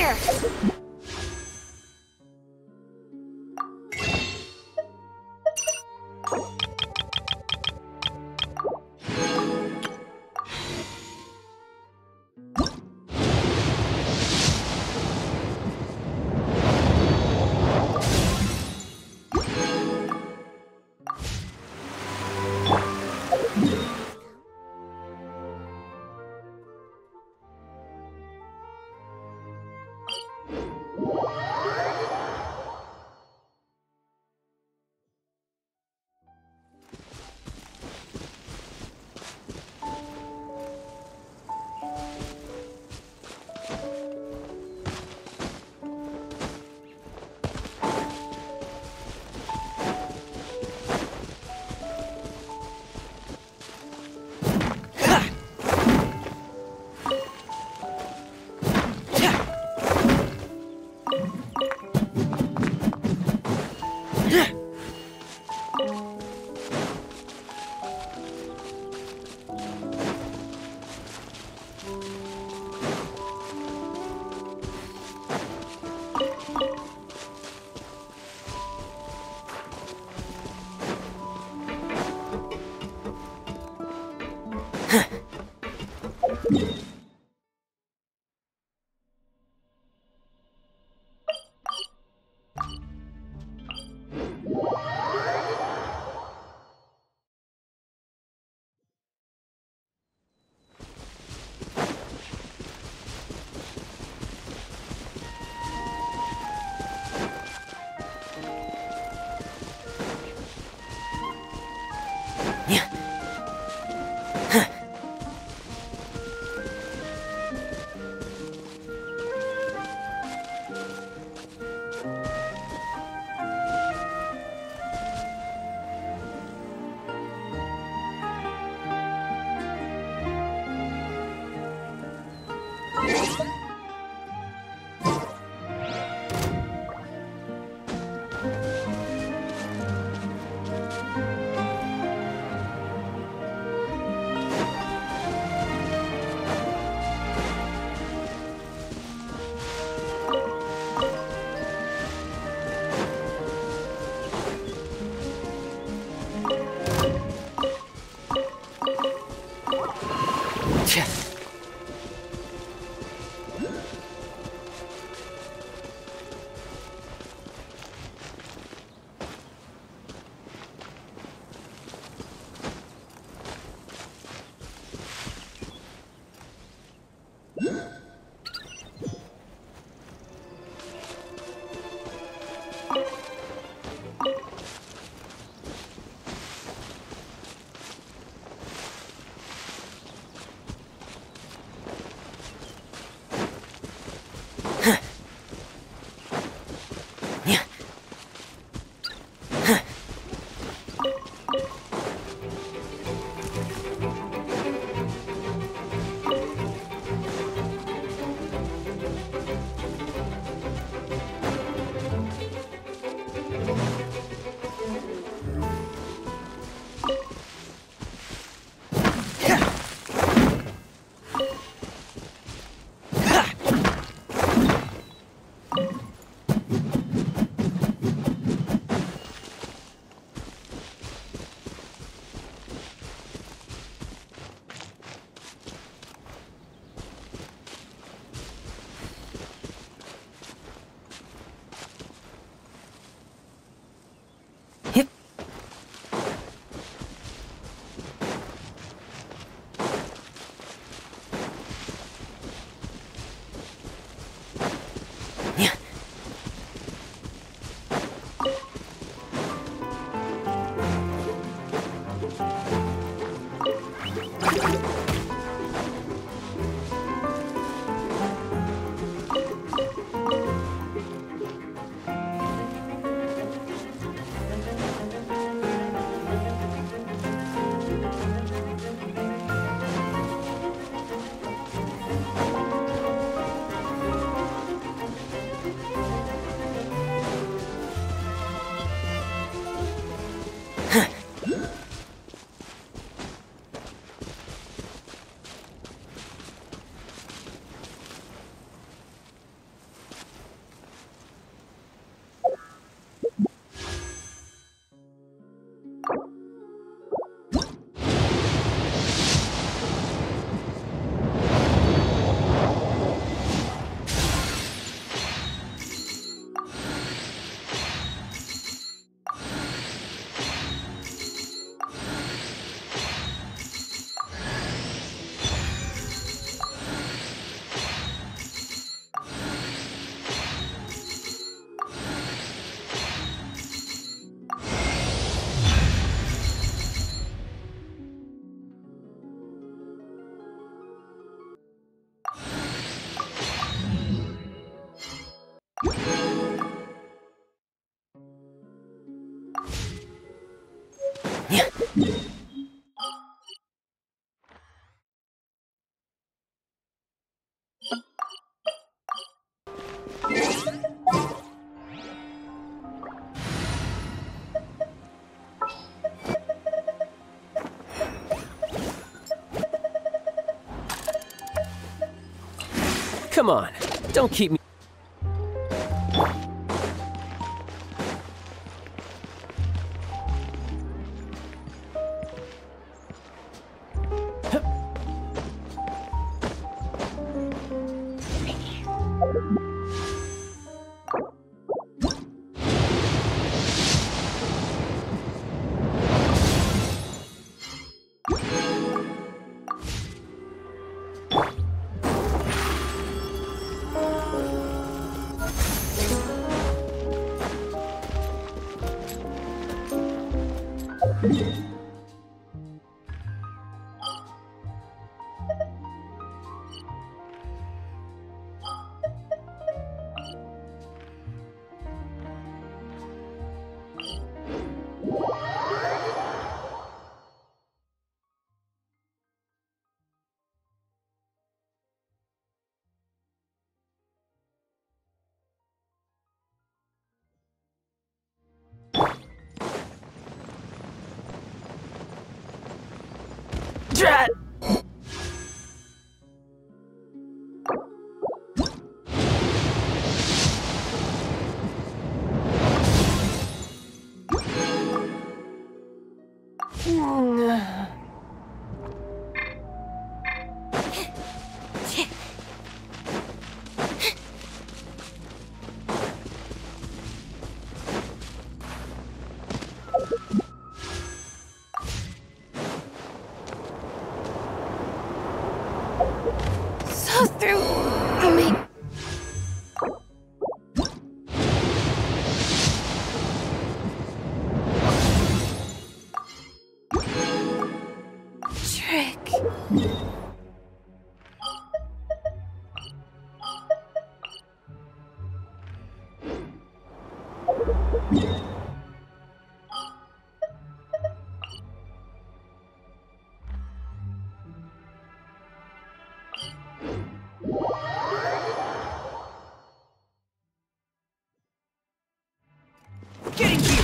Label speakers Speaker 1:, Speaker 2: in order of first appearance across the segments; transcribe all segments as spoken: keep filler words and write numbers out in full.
Speaker 1: here! Come on, don't keep me. Drat!
Speaker 2: So through me. Trick.
Speaker 1: Getting here!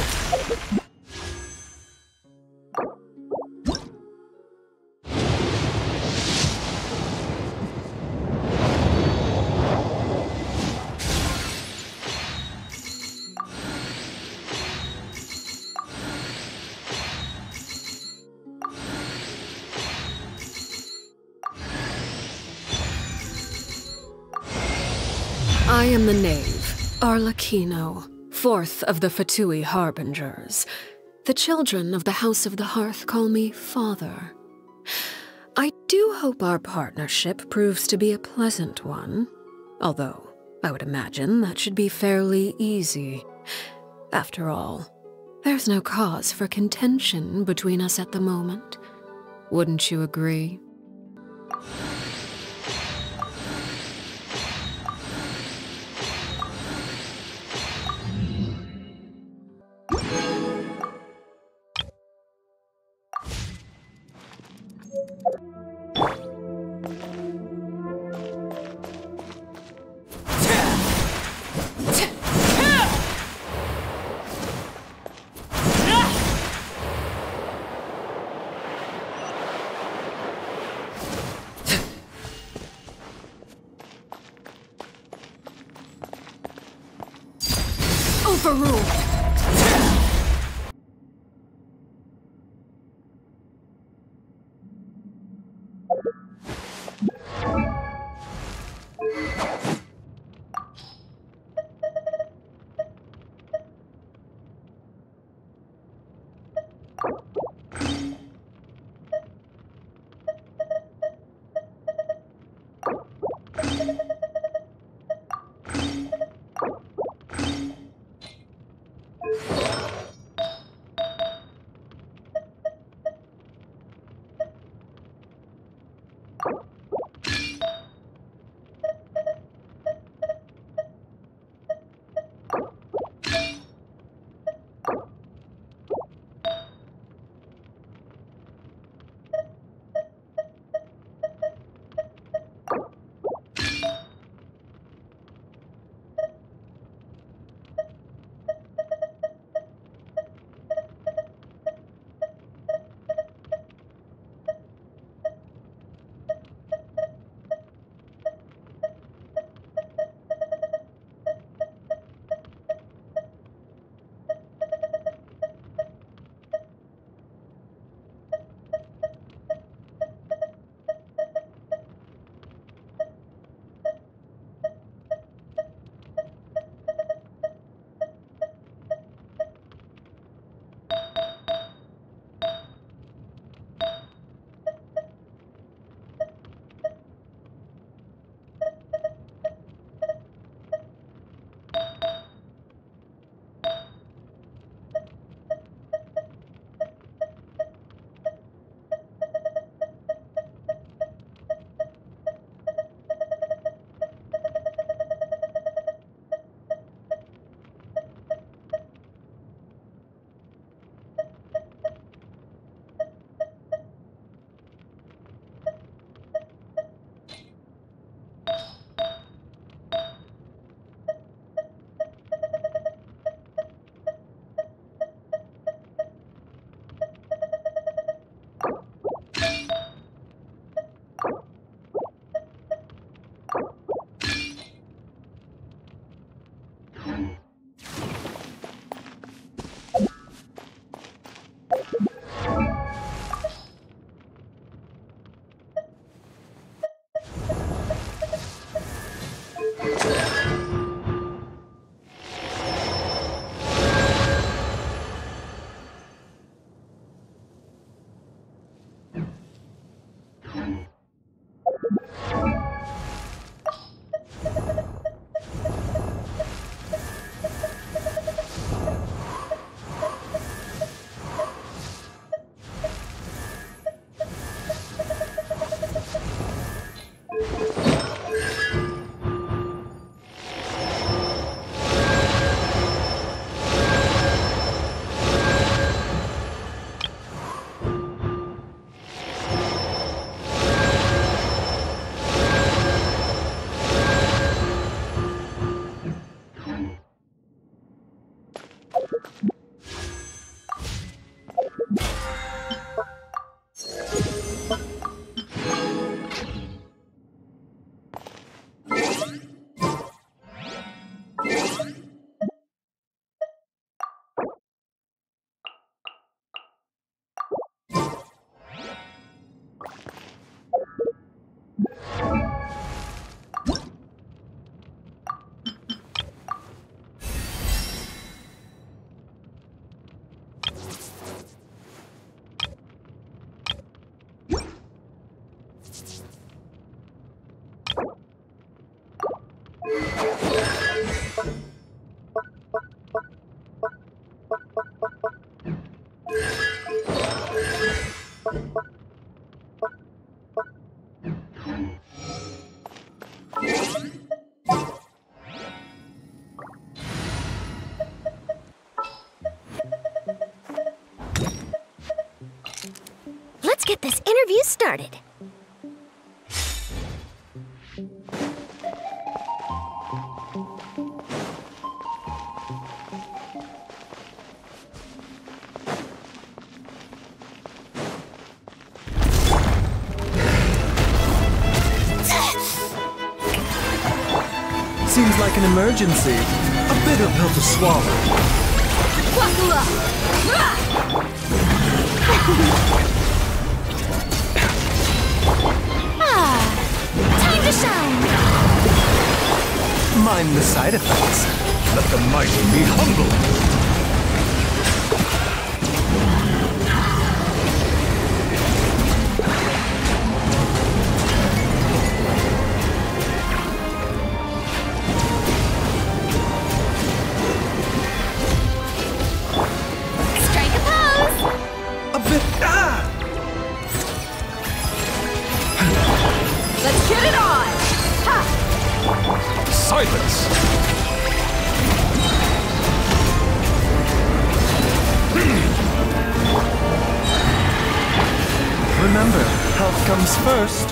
Speaker 3: I am the knave, Arlecchino, fourth of the Fatui Harbingers. The children of the House of the Hearth call me Father. I do hope our partnership proves to be a pleasant one, although I would imagine that should be fairly easy. After all, there's no cause for contention between us at the moment. Wouldn't you agree? Overruled!
Speaker 2: Let's get this interview started.
Speaker 4: Seems like an emergency. A bitter pill to swallow.
Speaker 2: Buckle up! Ah, time to shine!
Speaker 4: Mind the side effects. Let the mighty be humble.
Speaker 2: Strike a pose!
Speaker 4: A bit. Ah!
Speaker 2: Let's get it on! Ha!
Speaker 4: Silence! Remember, health comes first.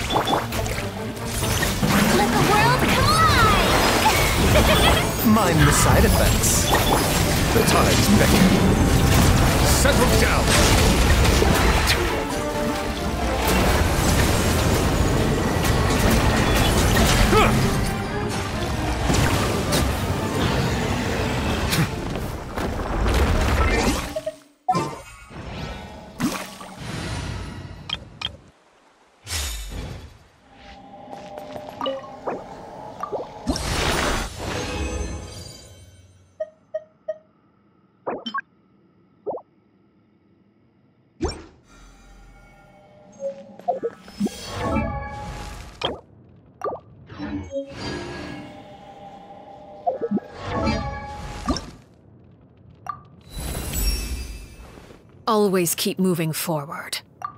Speaker 2: Let the world come alive!
Speaker 4: Mind the side effects. The tides beckon. Settle down!
Speaker 3: Always keep moving forward.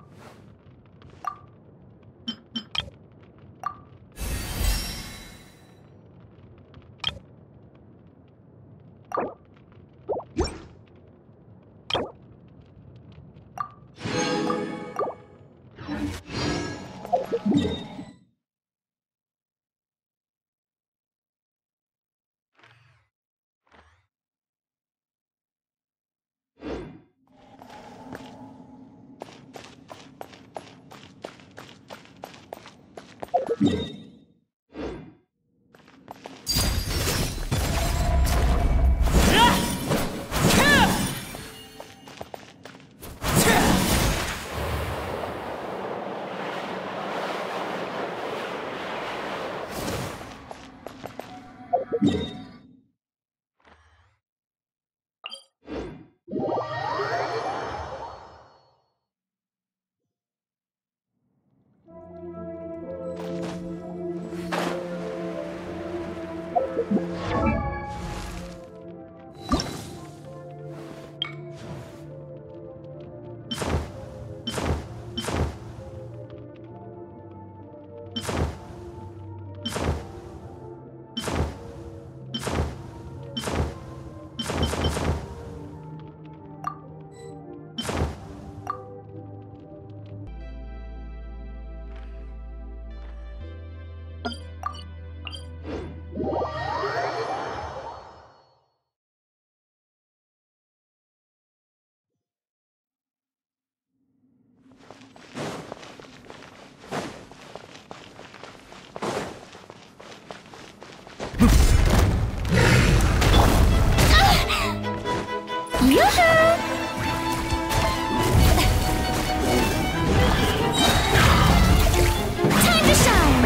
Speaker 2: Time to shine!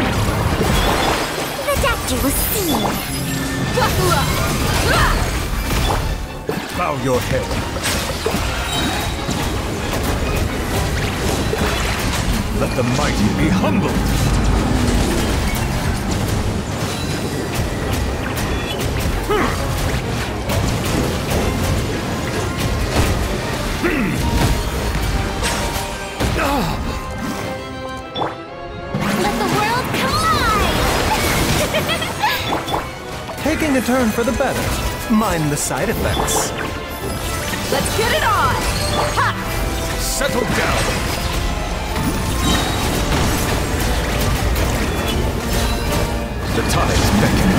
Speaker 2: The doctor will see. Buckle up!
Speaker 4: Bow your head. Let the mighty be humbled!
Speaker 2: Let the world collide!
Speaker 5: Taking a turn for the better. Mind the side effects.
Speaker 2: Let's get it on! Ha!
Speaker 4: Settle down! The tides beckon.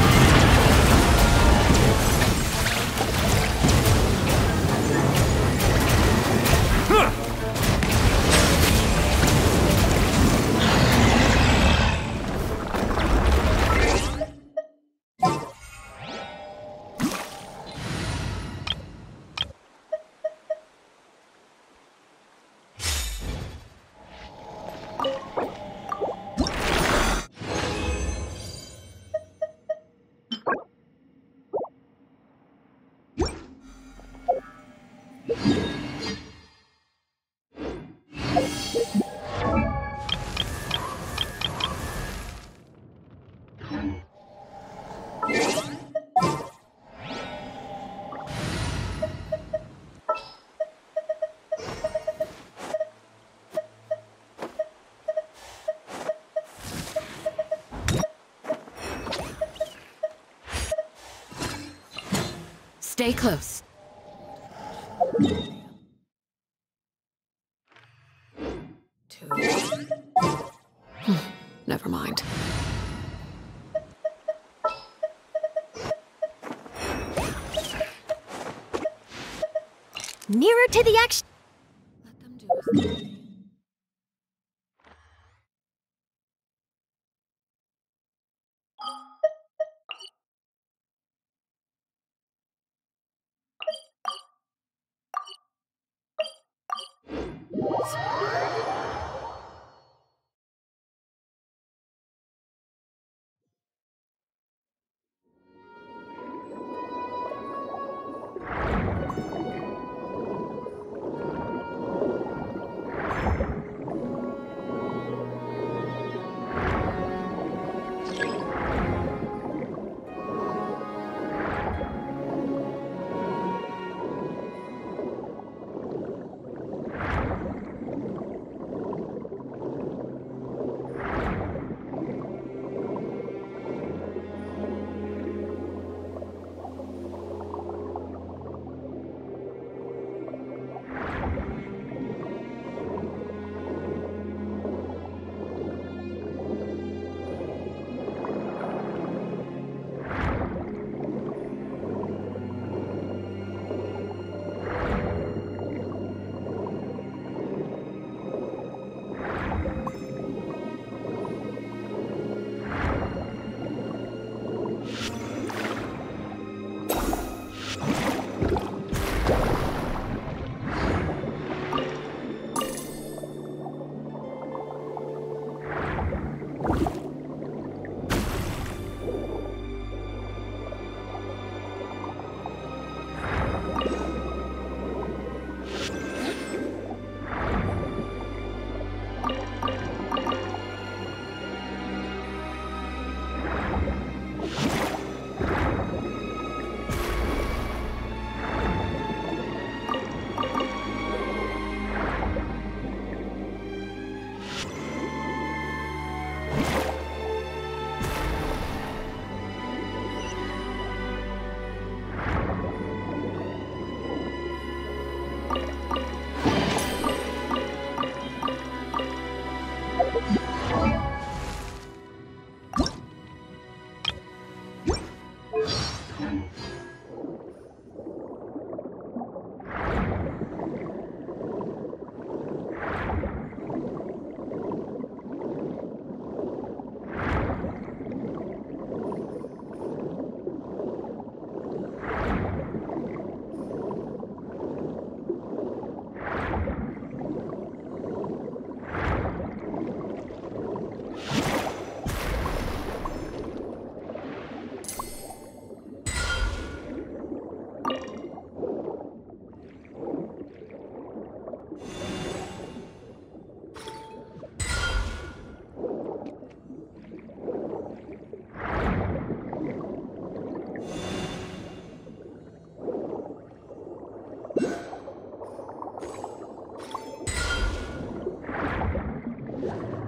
Speaker 3: Stay close. Two. Hmm, never mind.
Speaker 2: Nearer to the action.
Speaker 3: Let them do it.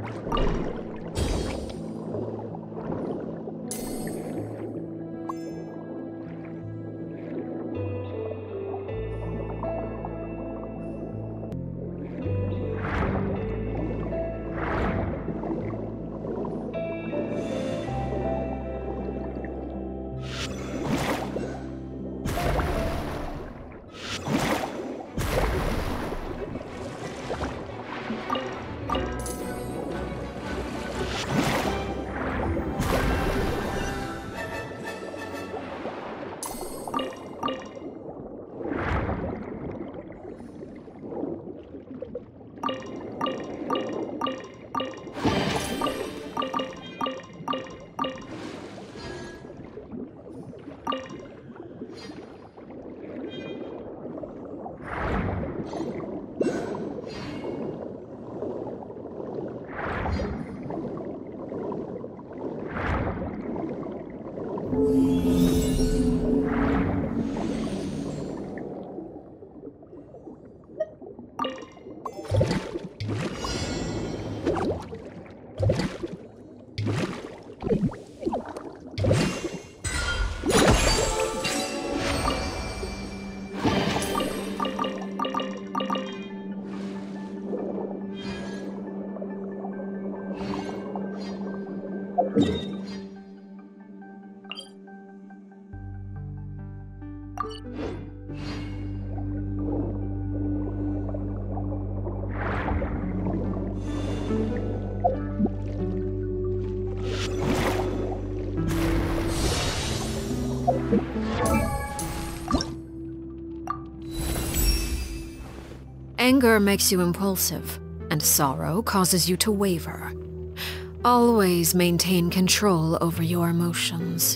Speaker 3: Anger makes you impulsive, and sorrow causes you to waver. Always maintain control over your emotions.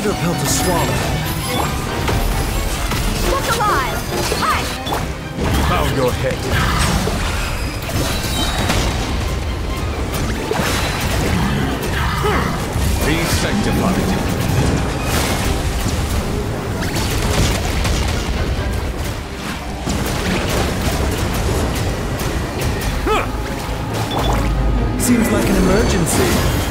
Speaker 5: bitter pill to swallow.
Speaker 2: Look alive! Hi!
Speaker 4: Bow your head. Be sanctified.
Speaker 5: Seems like an emergency.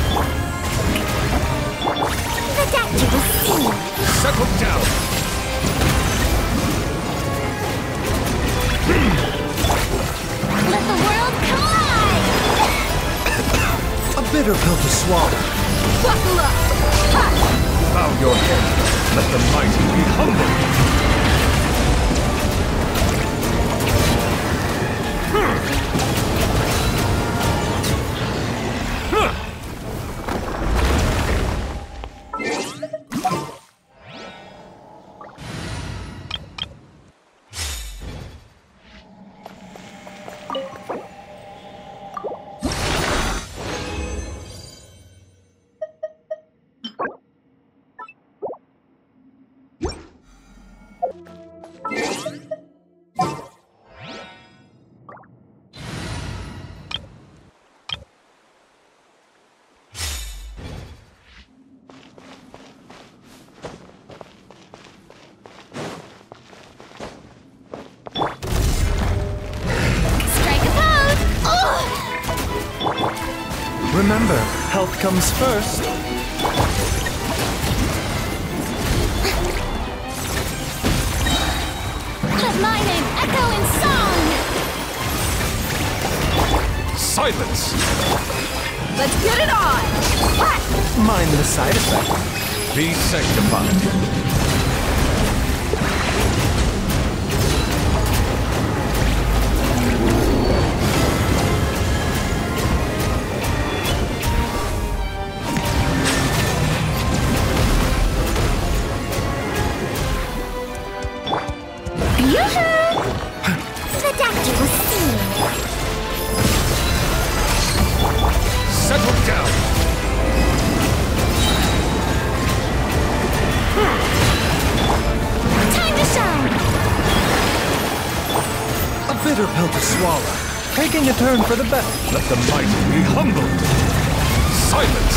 Speaker 2: The doctor will see.
Speaker 4: Settle down.
Speaker 2: Let the world collide!
Speaker 5: A bitter pill to swallow.
Speaker 2: Buckle up! Ha!
Speaker 4: Bow your head. Let the mighty be humbled.
Speaker 2: Strike a pose! Ugh!
Speaker 5: Remember, health comes first.
Speaker 2: Let my name echo in song!
Speaker 4: Silence!
Speaker 2: Let's get it on! Ha!
Speaker 5: Mind the side effect.
Speaker 4: Be sanctified.
Speaker 2: Yoo-hoo! The doctor will see.
Speaker 4: Settle down.
Speaker 2: Time to shine!
Speaker 5: A bitter pill to swallow. Taking a turn for the better.
Speaker 4: Let the mighty be humbled. Silence!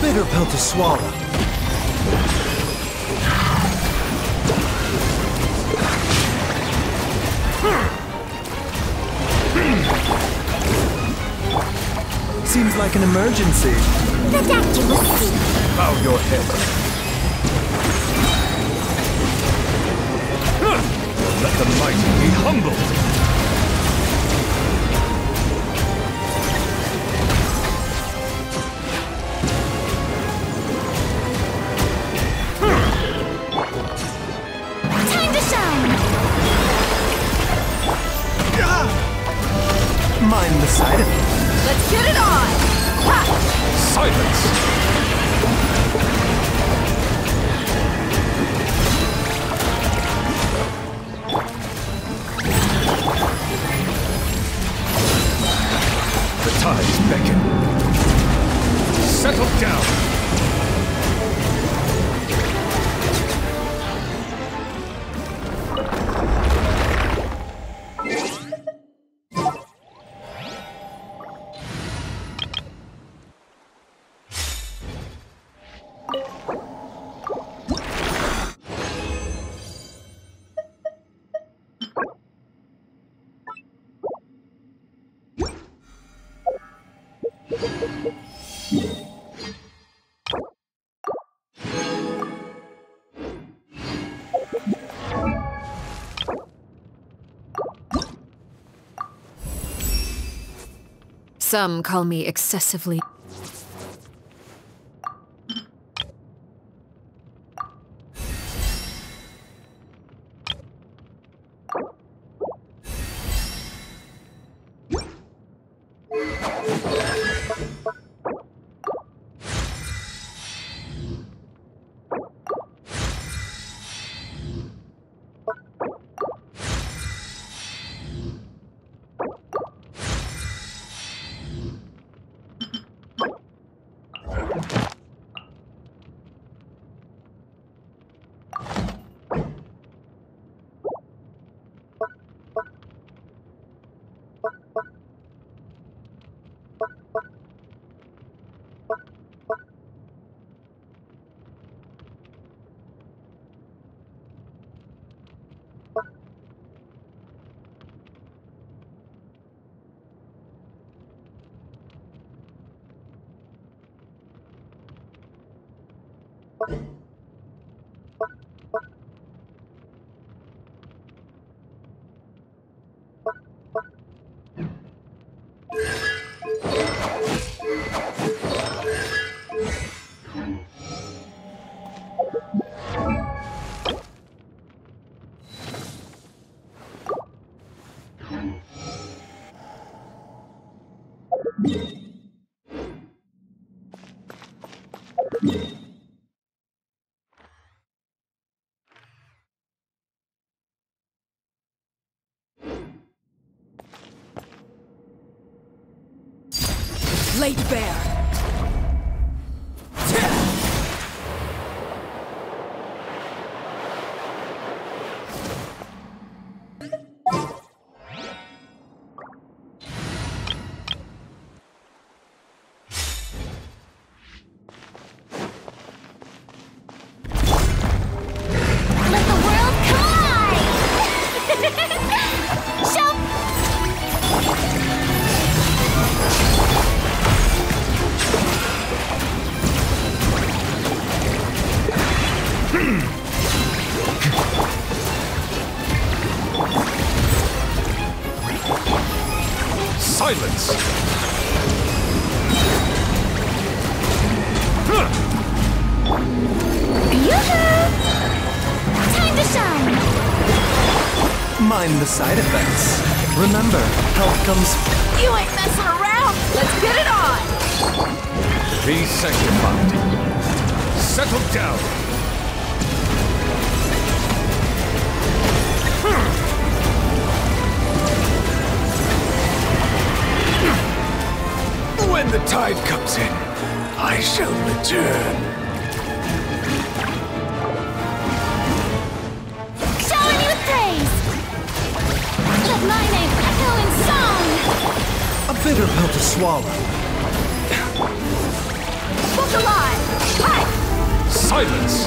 Speaker 5: bitter pill to swallow. Seems like an emergency.
Speaker 2: The doctor will see.
Speaker 4: Bow your head. Let the mighty be humbled.
Speaker 2: Time to shine.
Speaker 5: Mind the side effects.
Speaker 3: Let's get it on! Ha!
Speaker 4: Silence! The tides beckon. Settle down!
Speaker 3: Some call me excessively... Laid bare.
Speaker 2: Let the world collide! Show!
Speaker 4: Silence!
Speaker 2: Yoo-hoo! Time to shine!
Speaker 5: Mind the side effects. Remember, health comes...
Speaker 3: You ain't messing around! Let's get it on!
Speaker 4: Be sanctified. Settle down. When the tide comes in, I shall return.
Speaker 2: Shower me with praise! Let my name echo in song!
Speaker 5: A bitter pill to swallow.
Speaker 2: Look alive! Hi!
Speaker 4: Silence!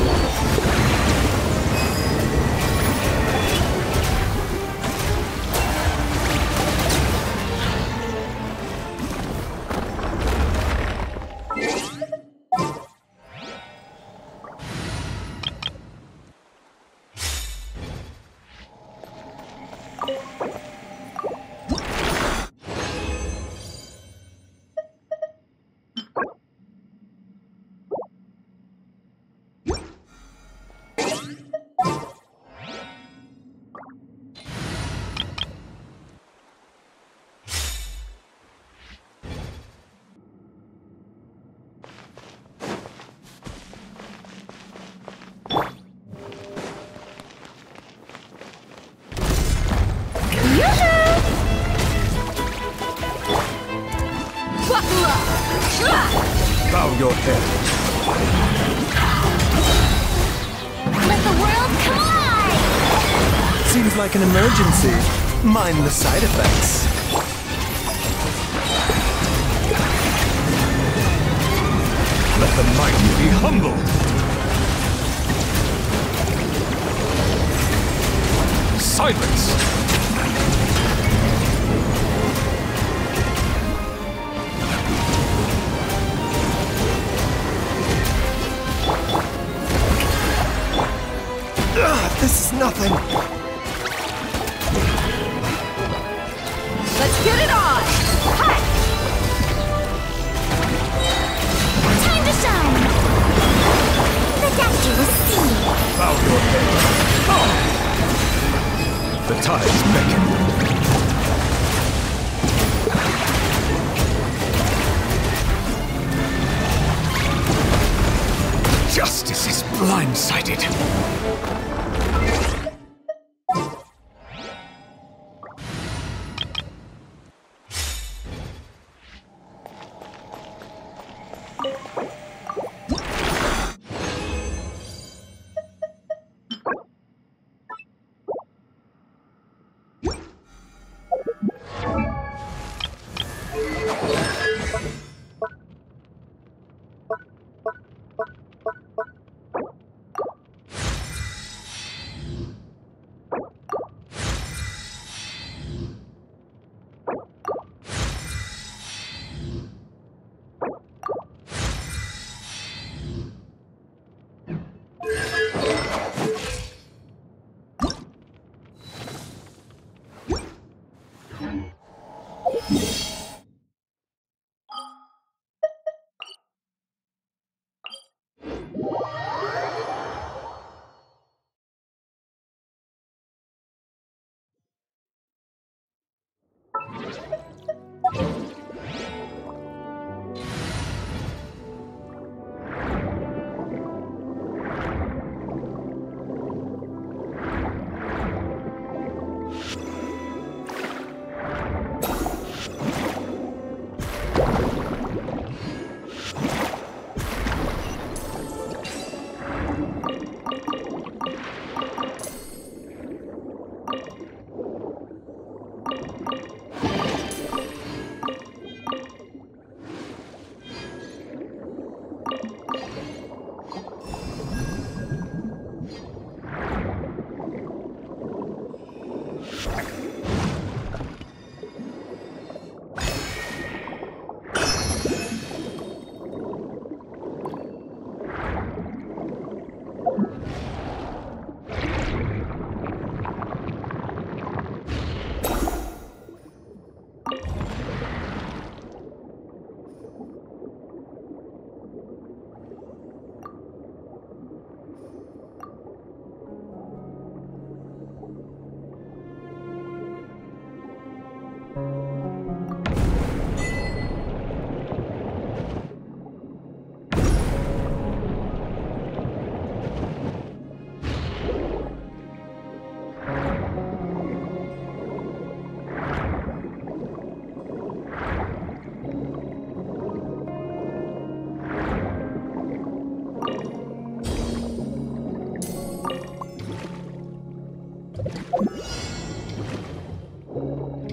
Speaker 4: Bow your head.
Speaker 2: Let the world come alive!
Speaker 5: Seems like an emergency. Mind the side effects.
Speaker 4: Let the mighty be humbled. Silence!
Speaker 5: Ugh, this is nothing.
Speaker 2: Let's get it on! Hi! Time to shine! The doctor will see!
Speaker 4: Bow your head. Oh! The tides beckon. Justice is blindsided.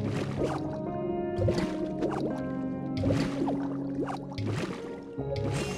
Speaker 2: Thank you.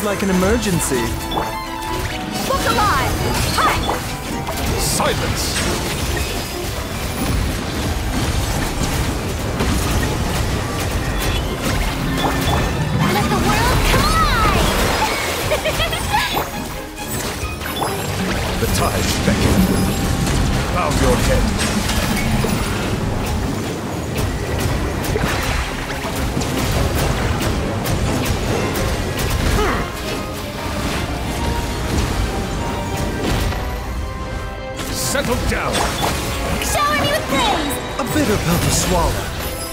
Speaker 5: like an emergency.
Speaker 2: Look alive! Hi!
Speaker 4: Silence!
Speaker 2: Let the world collide!
Speaker 4: The tides beckon. Bow your head. Settle down!
Speaker 2: Shower me with praise!
Speaker 5: A bitter pill to swallow.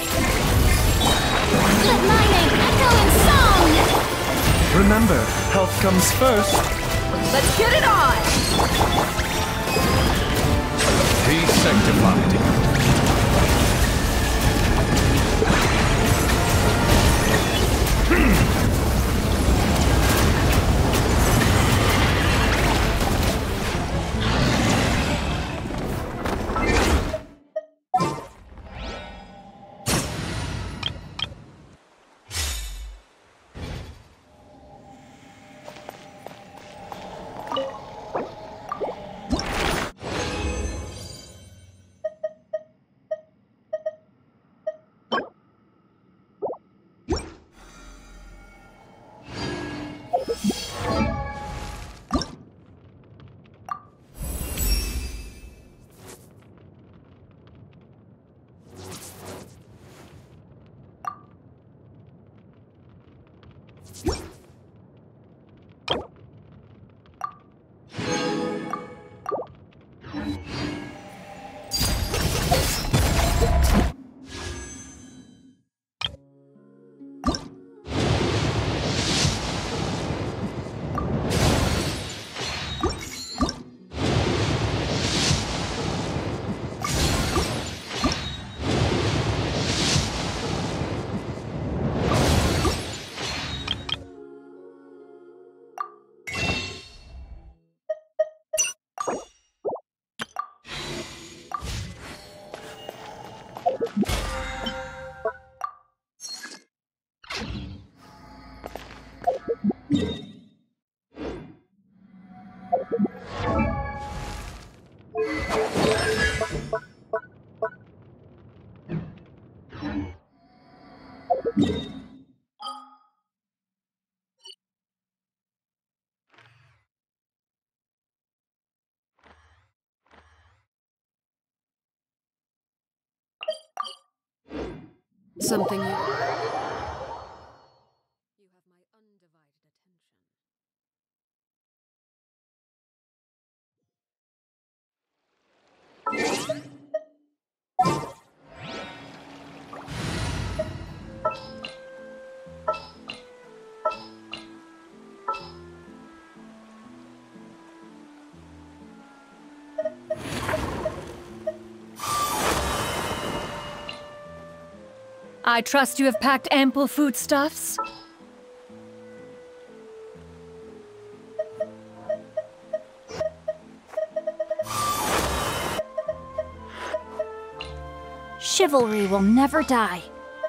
Speaker 2: Let my name echo in song!
Speaker 5: Remember, health comes first.
Speaker 2: Let's get it on!
Speaker 4: Be sanctified.
Speaker 3: Something you... You have my undivided attention.
Speaker 6: I trust you have packed ample foodstuffs? Chivalry will never die.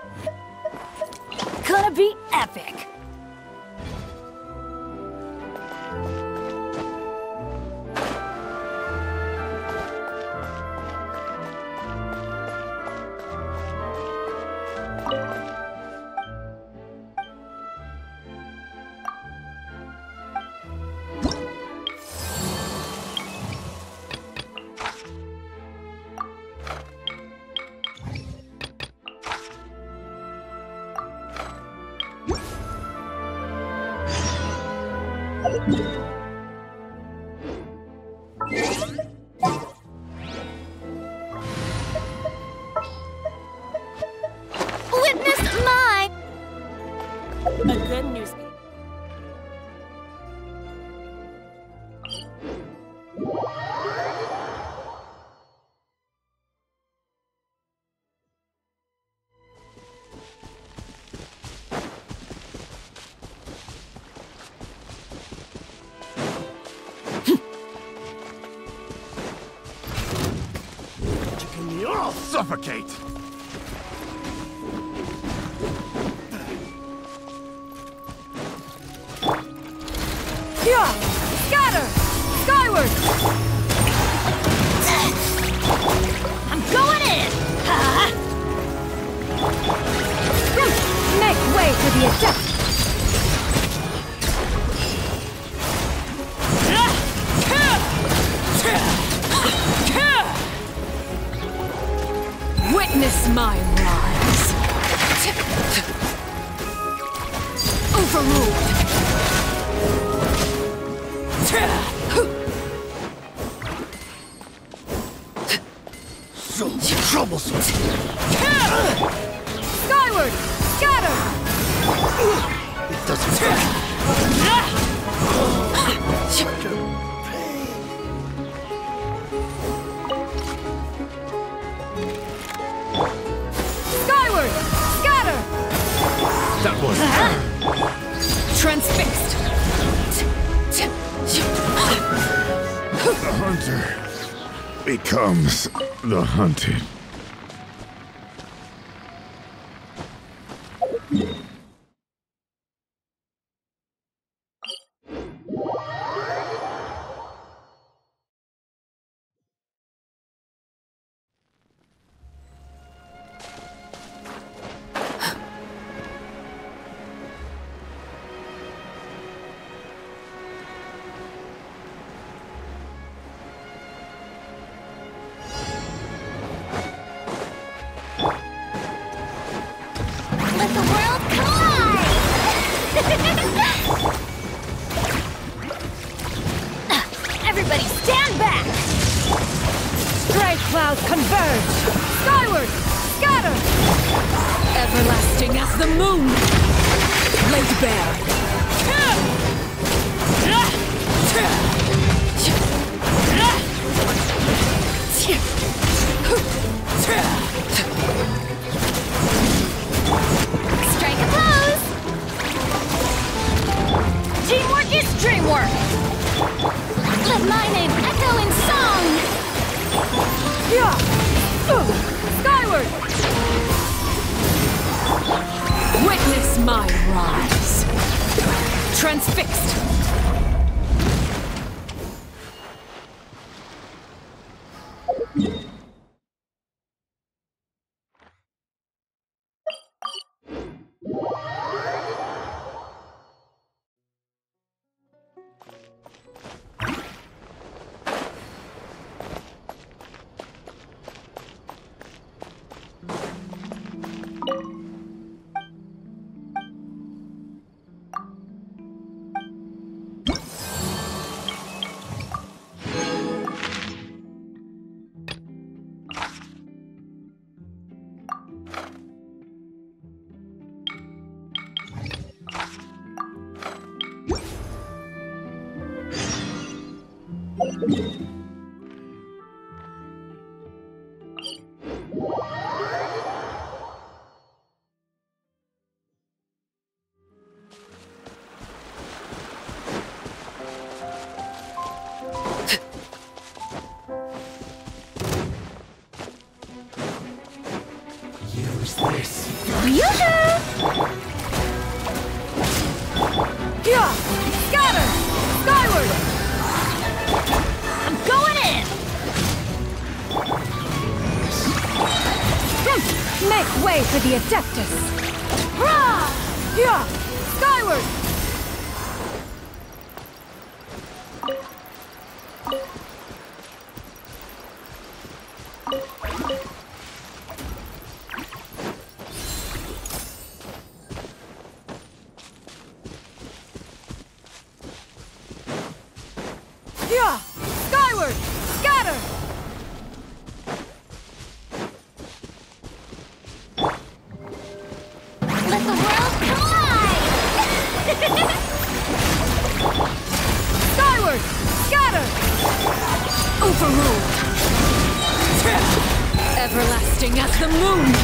Speaker 6: Gonna be epic!
Speaker 2: Witness my...
Speaker 1: A good newspaper.
Speaker 4: I'll suffocate!
Speaker 6: Yeah! Scatter! Skyward!
Speaker 2: I'm going in! Ha!
Speaker 6: Make way for the adept! Witness my rise! Overruled!
Speaker 4: So troublesome.
Speaker 6: Skyward! Scatter!
Speaker 4: It doesn't
Speaker 6: Skyward! Scatter!
Speaker 4: That was
Speaker 6: Transfixed!
Speaker 7: The hunter becomes the hunted.
Speaker 2: Let the world collide! Everybody stand back!
Speaker 6: Stray clouds converge! Skyward! Scatter! Everlasting as the moon! Laid bare!
Speaker 2: Strike a pose! Teamwork is dreamwork! Let my name echo in song!
Speaker 6: Yeah! Uh, Skyward! Witness my rise! Transfixed!
Speaker 4: use this.
Speaker 2: Yoo-hoo!
Speaker 6: Yeah! Scatter! Skyward!
Speaker 2: I'm going in!
Speaker 6: Hmm. Make way for the Adeptus!
Speaker 2: Hurrah!
Speaker 6: Yeah! Skyward! Yeah! Skyward! Scatter!
Speaker 2: Let the world collide!
Speaker 6: Skyward! Scatter! Overruled! Everlasting as the moon!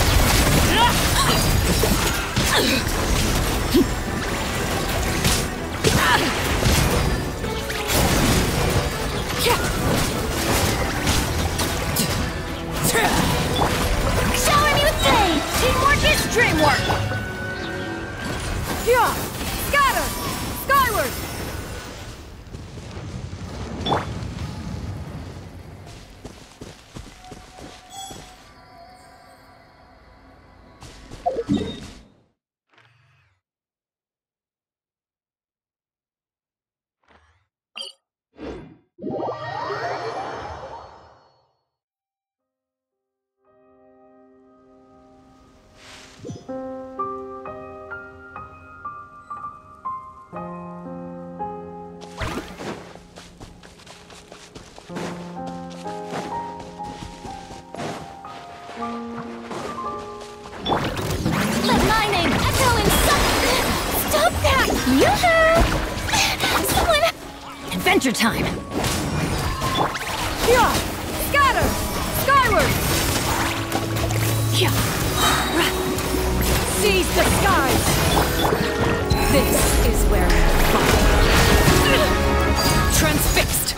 Speaker 2: Shower me with flame! Teamwork is dreamwork!
Speaker 6: Yeah! Scatter! Skyward!
Speaker 2: Let my name echo in some... Stop that! Yoo-hoo! Someone... Adventure time!
Speaker 6: Yeah! Scatter! Skyward! Yeah! Seize the skies! This is where we fight. Transfixed!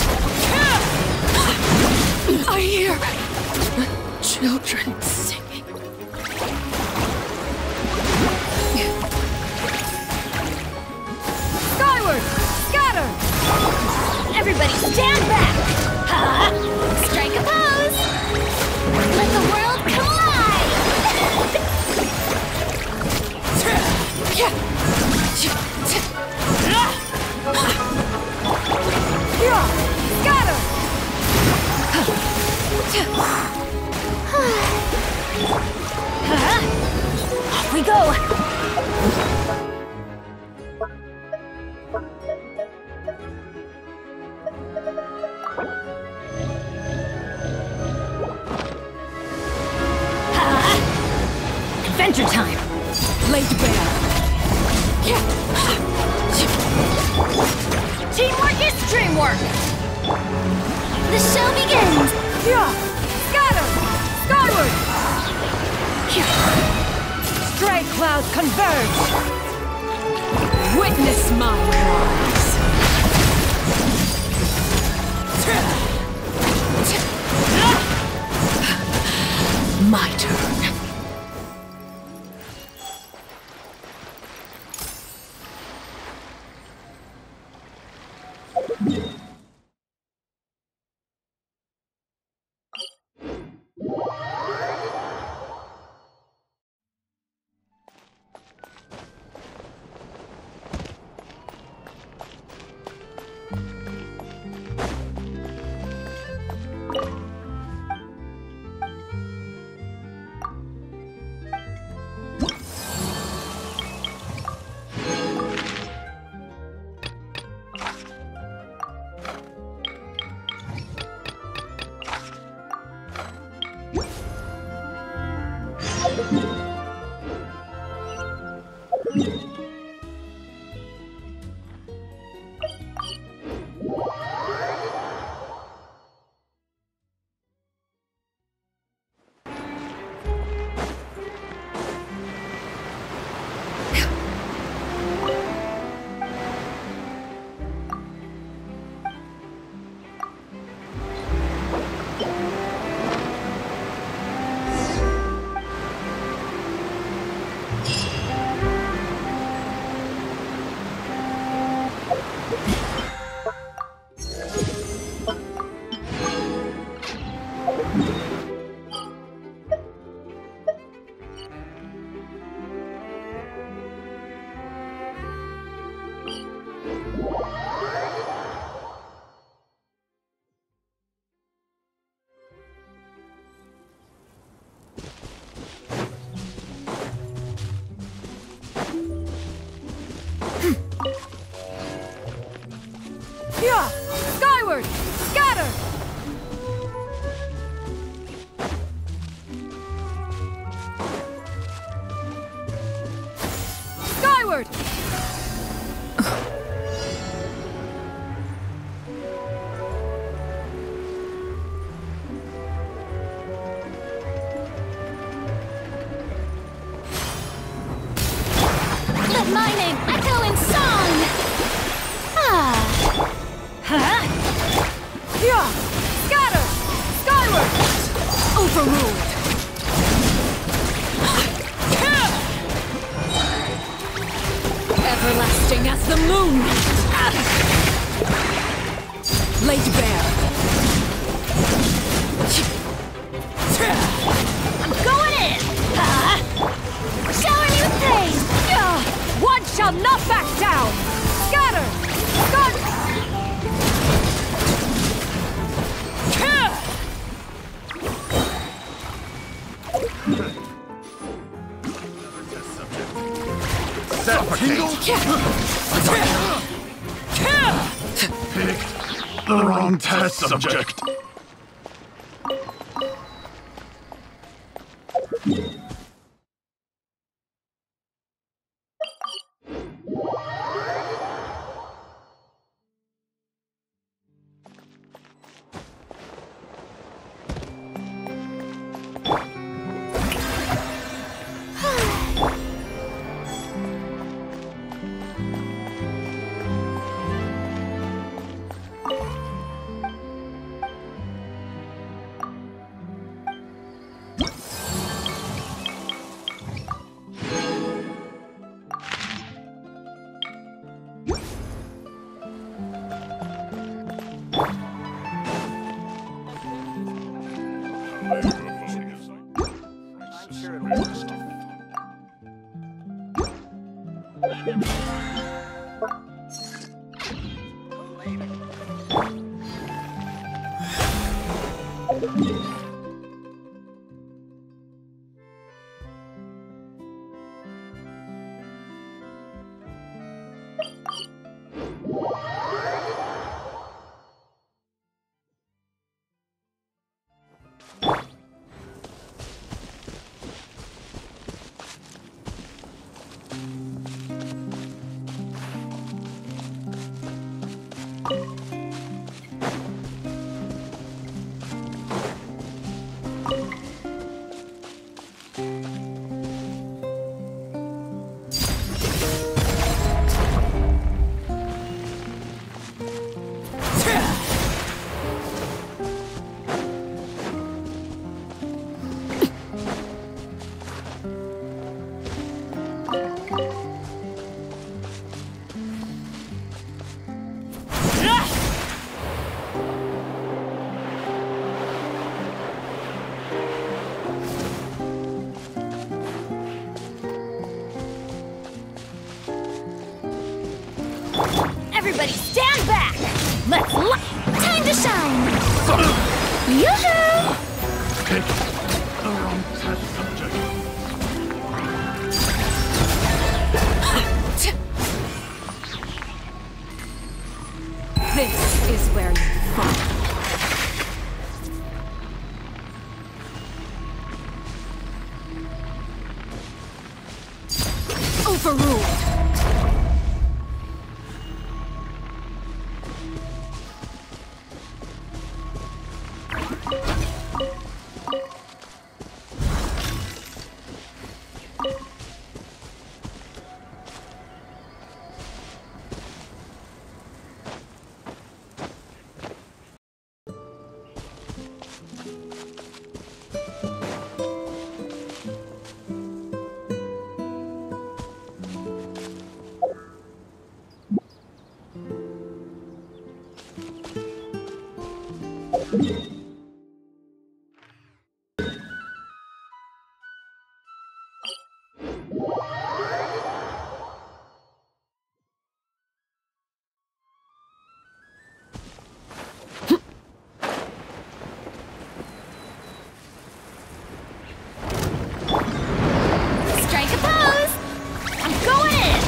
Speaker 3: I hear children singing.
Speaker 6: Skyward! Scatter!
Speaker 2: Everybody stand back! Ha! Strike a pose! Let the world collide!
Speaker 6: Yeah! Scatter!
Speaker 2: Off we go! Adventure time!
Speaker 6: Laid bare!
Speaker 2: Teamwork is dreamwork! The show begins!
Speaker 6: Yeah! Scatter! Skyward! Stray clouds converge! Witness my rise! My turn. Yeah! Skyward! Scatter! Skyward!
Speaker 2: Let my name echo in song! Ah! Huh?
Speaker 6: Yeah! Scatter! Skyward!
Speaker 3: Overruled! Everlasting as the moon! Laid bare!
Speaker 2: I'm going in! Huh? Showering you praise!
Speaker 6: Yeah! One shall not back down! Scatter! Scatter!
Speaker 7: Picked the wrong test subject.
Speaker 2: Everybody stand back! Let's li- Time to shine! Yoo-hoo!
Speaker 6: This is where you fall. Overruled.
Speaker 2: Strike a pose! I'm going in!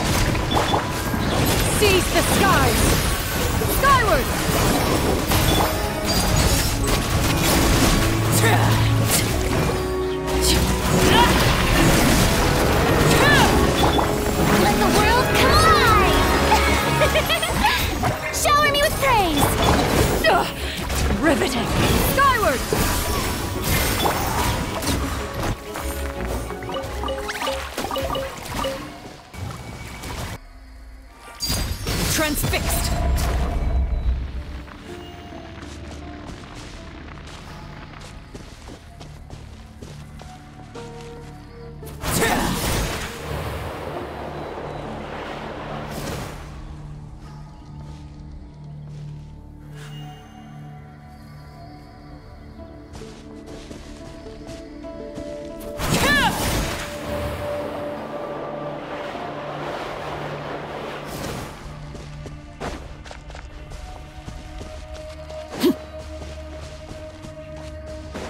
Speaker 6: Seize the skies! Skyward!
Speaker 2: Let the world come alive! Shower me with praise!
Speaker 6: Ugh, riveting! Skyward! Transfixed!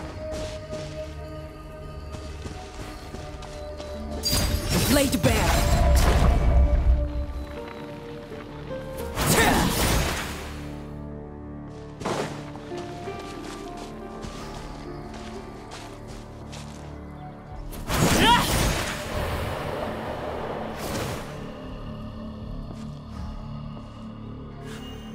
Speaker 6: Laid bare.